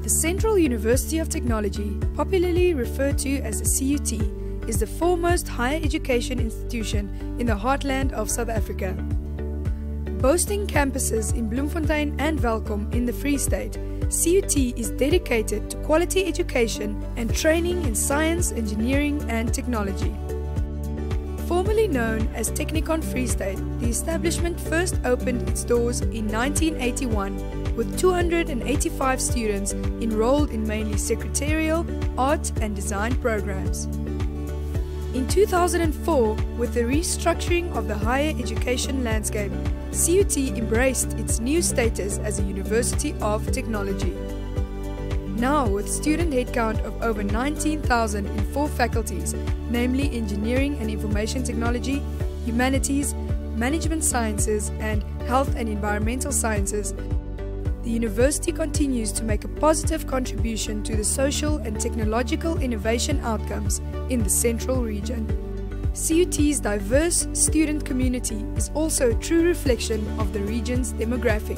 The Central University of Technology, popularly referred to as the CUT, is the foremost higher education institution in the heartland of South Africa. Boasting campuses in Bloemfontein and Welkom in the Free State, CUT is dedicated to quality education and training in science, engineering and technology. Formerly known as Technikon Free State, the establishment first opened its doors in 1981 with 285 students enrolled in mainly secretarial, art and design programs. In 2004, with the restructuring of the higher education landscape, CUT embraced its new status as a University of Technology. Now, with student headcount of over 19,000 in 4 faculties, namely Engineering and Information Technology, Humanities, Management Sciences, and Health and Environmental Sciences, the university continues to make a positive contribution to the social and technological innovation outcomes in the Central region. CUT's diverse student community is also a true reflection of the region's demographic.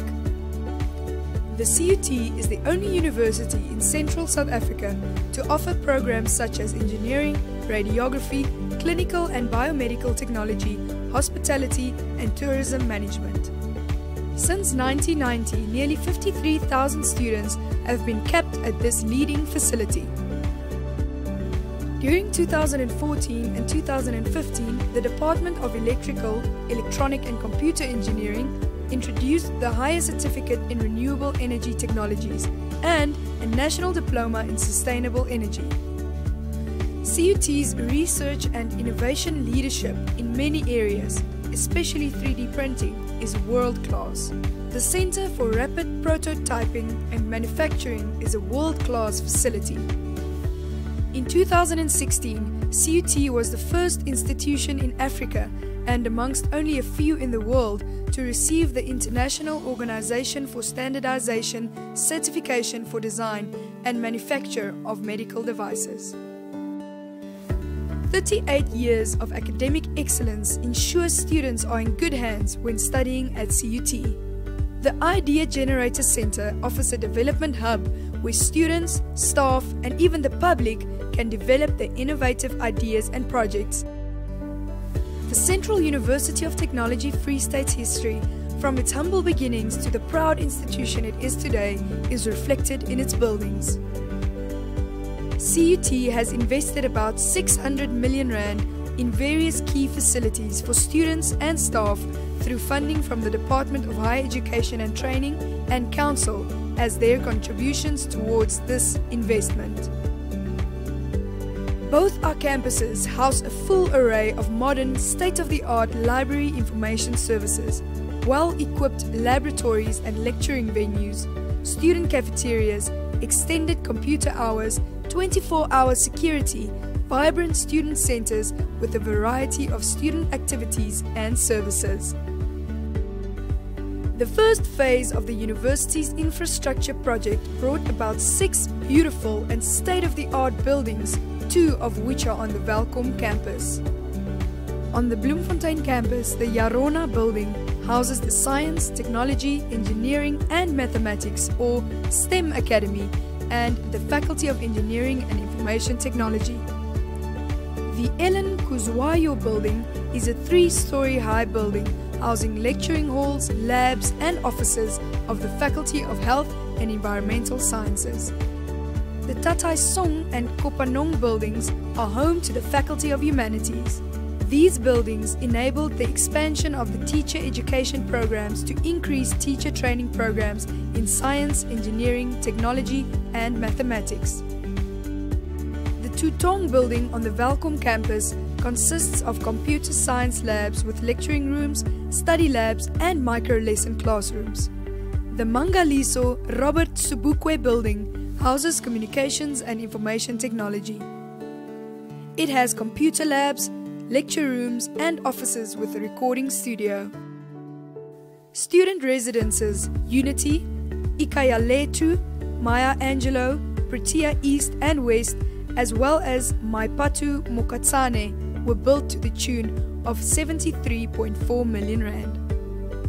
The CUT is the only university in Central South Africa to offer programs such as engineering, radiography, clinical and biomedical technology, hospitality and tourism management. Since 1990, nearly 53,000 students have been kept at this leading facility. During 2014 and 2015, the Department of Electrical, Electronic and Computer Engineering introduced the Higher Certificate in Renewable Energy Technologies and a National Diploma in Sustainable Energy. CUT's research and innovation leadership in many areas, especially 3D printing, is world-class. The Center for Rapid Prototyping and Manufacturing is a world-class facility. In 2016, CUT was the first institution in Africa and amongst only a few in the world to receive the International Organization for Standardization Certification for Design and Manufacture of Medical Devices. 38 years of academic excellence ensures students are in good hands when studying at CUT. The Idea Generator Center offers a development hub where students, staff and even the public can develop their innovative ideas and projects. The Central University of Technology Free State's history, from its humble beginnings to the proud institution it is today, is reflected in its buildings. CUT has invested about 600 million rand in various key facilities for students and staff through funding from the Department of Higher Education and Training and Council as their contributions towards this investment. Both our campuses house a full array of modern, state-of-the-art library information services, well-equipped laboratories and lecturing venues, student cafeterias, extended computer hours, 24-hour security, vibrant student centers with a variety of student activities and services. The first phase of the university's infrastructure project brought about 6 beautiful and state-of-the-art buildings, 2 of which are on the Welkom campus. On the Bloemfontein campus, the Yarona building houses the Science, Technology, Engineering and Mathematics or STEM Academy and the Faculty of Engineering and Information Technology. The Ellen Kuzwayo building is a 3-story high building housing lecturing halls, labs and offices of the Faculty of Health and Environmental Sciences. The Tatai Song and Kopanong buildings are home to the Faculty of Humanities. These buildings enabled the expansion of the teacher education programs to increase teacher training programs in science, engineering, technology and mathematics. The Tutong building on the Welkom campus consists of computer science labs with lecturing rooms, study labs and micro-lesson classrooms. The Mangaliso Robert Sobukwe building houses communications and information technology. It has computer labs, lecture rooms and offices with a recording studio. Student residences Unity, Ikayaletu, Maya Angelou, Protea East and West, as well as Maipatu Mokatsane were built to the tune of 73.4 million rand.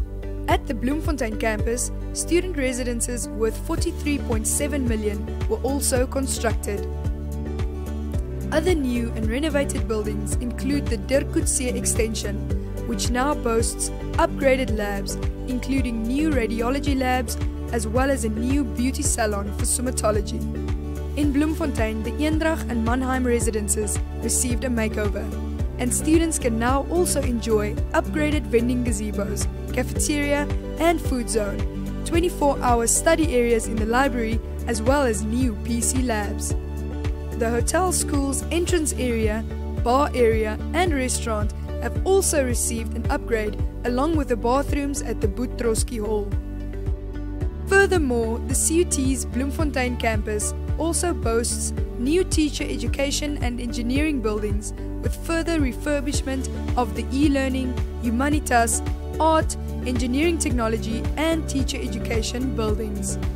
At the Bloemfontein campus, student residences worth 43.7 million were also constructed. Other new and renovated buildings include the Dirk Coetzee extension, which now boasts upgraded labs, including new radiology labs, as well as a new beauty salon for somatology. In Bloemfontein, the Eendracht and Mannheim residences received a makeover, and students can now also enjoy upgraded vending gazebos, cafeteria and food zone, 24-hour study areas in the library, as well as new PC labs. The hotel school's entrance area, bar area and restaurant have also received an upgrade, along with the bathrooms at the Boet Trotsky Hall. Furthermore, the CUT's Bloemfontein campus also boasts new teacher education and engineering buildings, with further refurbishment of the e-learning, humanitas, art, engineering technology and teacher education buildings.